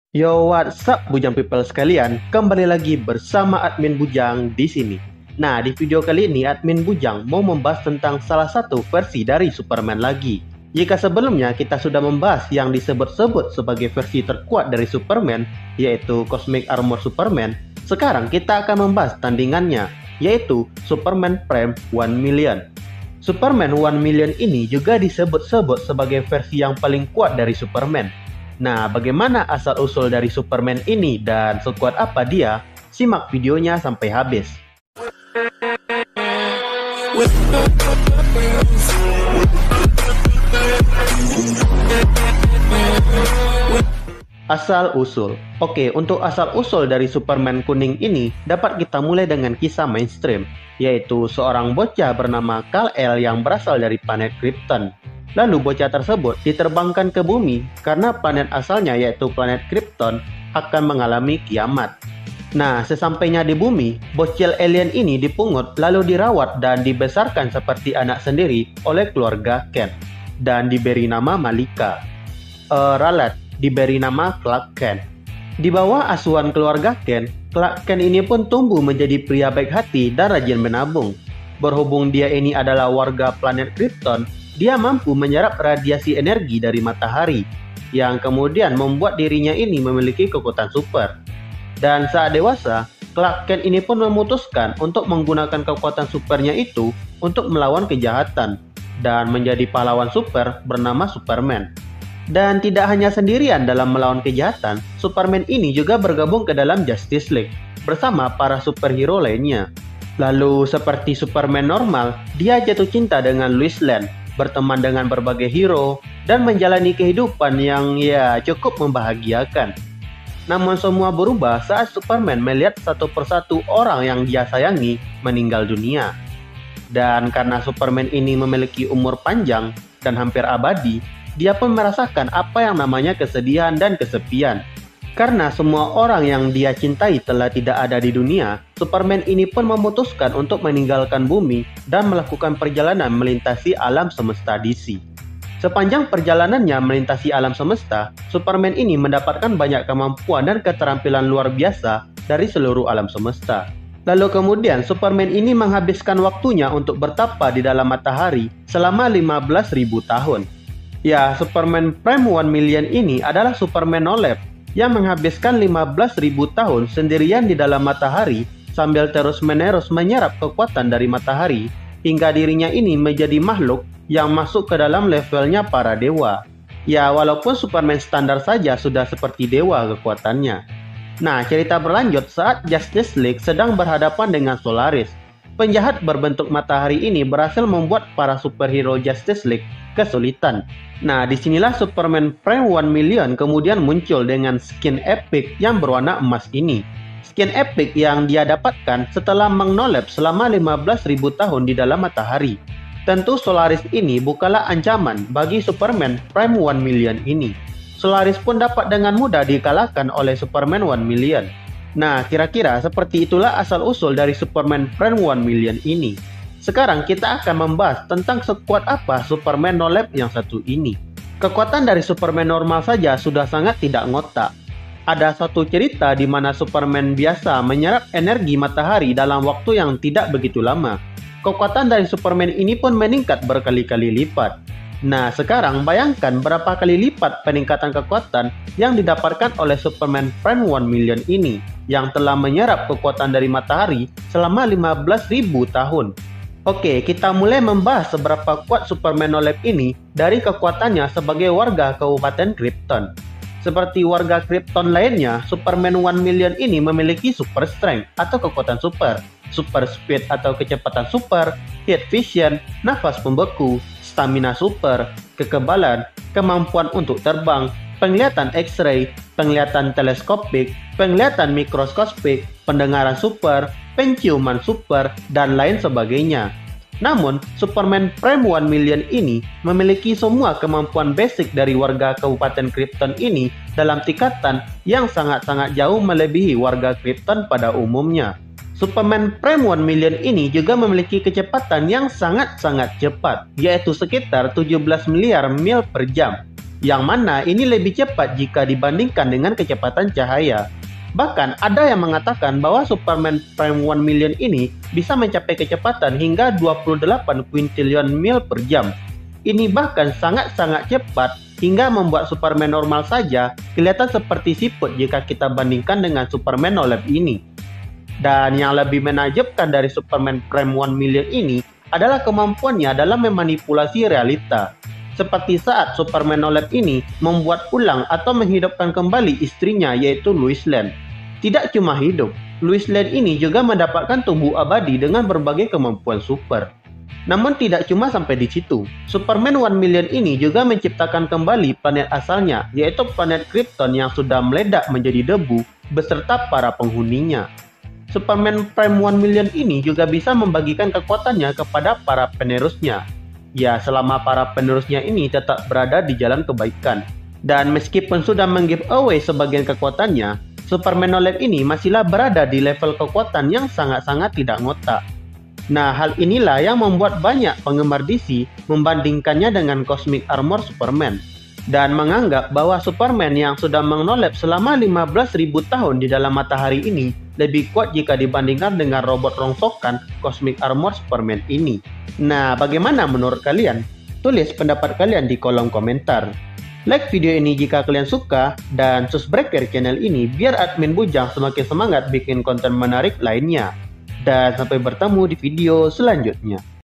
Yo, what's up Bujang people sekalian? Kembali lagi bersama admin Bujang di sini. Nah, di video kali ini admin Bujang mau membahas tentang salah satu versi dari Superman lagi. Jika sebelumnya kita sudah membahas yang disebut-sebut sebagai versi terkuat dari Superman, yaitu Cosmic Armor Superman, sekarang kita akan membahas tandingannya, yaitu Superman Prime 1 Million. Superman 1 Million ini juga disebut-sebut sebagai versi yang paling kuat dari Superman. Nah, bagaimana asal-usul dari Superman ini dan sekuat apa dia? Simak videonya sampai habis. Asal-usul. Oke, untuk asal-usul dari Superman kuning ini dapat kita mulai dengan kisah mainstream, yaitu seorang bocah bernama Kal-El yang berasal dari planet Krypton. Lalu bocah tersebut diterbangkan ke bumi karena planet asalnya yaitu planet Krypton akan mengalami kiamat. Nah, sesampainya di bumi, bocil alien ini dipungut lalu dirawat dan dibesarkan seperti anak sendiri oleh keluarga Kent dan diberi nama Malika. Ralat diberi nama Clark Kent. Di bawah asuhan keluarga Kent, Clark Kent ini pun tumbuh menjadi pria baik hati dan rajin menabung. Berhubung dia ini adalah warga planet Krypton, dia mampu menyerap radiasi energi dari matahari, yang kemudian membuat dirinya ini memiliki kekuatan super. Dan saat dewasa, Clark Kent ini pun memutuskan untuk menggunakan kekuatan supernya itu untuk melawan kejahatan, dan menjadi pahlawan super bernama Superman. Dan tidak hanya sendirian dalam melawan kejahatan, Superman ini juga bergabung ke dalam Justice League, bersama para superhero lainnya. Lalu seperti Superman normal, dia jatuh cinta dengan Lois Lane, berteman dengan berbagai hero, dan menjalani kehidupan yang cukup membahagiakan. Namun semua berubah saat Superman melihat satu persatu orang yang dia sayangi meninggal dunia. Dan karena Superman ini memiliki umur panjang dan hampir abadi, dia pun merasakan apa yang namanya kesedihan dan kesepian. Karena semua orang yang dia cintai telah tidak ada di dunia, Superman ini pun memutuskan untuk meninggalkan bumi dan melakukan perjalanan melintasi alam semesta DC. Sepanjang perjalanannya melintasi alam semesta, Superman ini mendapatkan banyak kemampuan dan keterampilan luar biasa dari seluruh alam semesta. Lalu kemudian Superman ini menghabiskan waktunya untuk bertapa di dalam matahari selama 15.000 tahun. Ya, Superman Prime 1 Million ini adalah Superman no lab yang menghabiskan 15.000 tahun sendirian di dalam matahari sambil terus-menerus menyerap kekuatan dari matahari hingga dirinya ini menjadi makhluk yang masuk ke dalam levelnya para dewa. Ya, walaupun Superman standar saja sudah seperti dewa kekuatannya. Nah, cerita berlanjut saat Justice League sedang berhadapan dengan Solaris. Penjahat berbentuk matahari ini berhasil membuat para superhero Justice League kesulitan. Nah, disinilah Superman Prime 1 Million kemudian muncul dengan skin epic yang berwarna emas ini. Skin epic yang dia dapatkan setelah mengnolep selama 15.000 tahun di dalam matahari. Tentu Solaris ini bukanlah ancaman bagi Superman Prime 1 Million ini. Solaris pun dapat dengan mudah dikalahkan oleh Superman 1 Million. Nah, kira-kira seperti itulah asal-usul dari Superman Prime 1 Million ini. Sekarang kita akan membahas tentang sekuat apa Superman no lab yang satu ini. Kekuatan dari Superman normal saja sudah sangat tidak ngotak. Ada satu cerita di mana Superman biasa menyerap energi matahari dalam waktu yang tidak begitu lama. Kekuatan dari Superman ini pun meningkat berkali-kali lipat. Nah, sekarang bayangkan berapa kali lipat peningkatan kekuatan yang didapatkan oleh Superman Prime 1 Million ini yang telah menyerap kekuatan dari matahari selama 15.000 tahun. Oke, kita mulai membahas seberapa kuat Superman no lab ini dari kekuatannya sebagai warga Kabupaten Krypton. Seperti warga Krypton lainnya, Superman 1 Million ini memiliki super strength atau kekuatan super, super speed atau kecepatan super, heat vision, nafas pembeku, stamina super, kekebalan, kemampuan untuk terbang, penglihatan X-ray, penglihatan teleskopik, penglihatan mikroskopik, pendengaran super, penciuman super, dan lain sebagainya. Namun, Superman Prime 1 Million ini memiliki semua kemampuan basic dari warga Kabupaten Krypton ini dalam tingkatan yang sangat-sangat jauh melebihi warga Krypton pada umumnya. Superman Prime 1 Million ini juga memiliki kecepatan yang sangat-sangat cepat, yaitu sekitar 17 miliar mil per jam. yang mana ini lebih cepat jika dibandingkan dengan kecepatan cahaya. Bahkan ada yang mengatakan bahwa Superman Prime 1 Million ini bisa mencapai kecepatan hingga 28 kuintillion mil per jam. Ini bahkan sangat-sangat cepat hingga membuat Superman normal saja kelihatan seperti siput jika kita bandingkan dengan Superman No Lab ini. Dan yang lebih menakjubkan dari Superman Prime 1 Million ini adalah kemampuannya dalam memanipulasi realita. Seperti saat Superman No Lab ini membuat ulang atau menghidupkan kembali istrinya yaitu Lois Lane. Tidak cuma hidup, Lois Lane ini juga mendapatkan tubuh abadi dengan berbagai kemampuan super. Namun tidak cuma sampai di situ, Superman 1 Million ini juga menciptakan kembali planet asalnya yaitu planet Krypton yang sudah meledak menjadi debu beserta para penghuninya. Superman Prime 1 Million ini juga bisa membagikan kekuatannya kepada para penerusnya. Ya, selama para penerusnya ini tetap berada di jalan kebaikan. Dan meskipun sudah meng-giveaway sebagian kekuatannya, Superman No Lab ini masihlah berada di level kekuatan yang sangat-sangat tidak ngotak. Nah, hal inilah yang membuat banyak penggemar DC membandingkannya dengan Cosmic Armor Superman dan menganggap bahwa Superman yang sudah menolep selama 15.000 tahun di dalam matahari ini lebih kuat jika dibandingkan dengan robot rongsokan Cosmic Armor Superman ini. Nah, bagaimana menurut kalian? Tulis pendapat kalian di kolom komentar. Like video ini jika kalian suka dan subscribe channel ini biar admin Bujang semakin semangat bikin konten menarik lainnya. Dan sampai bertemu di video selanjutnya.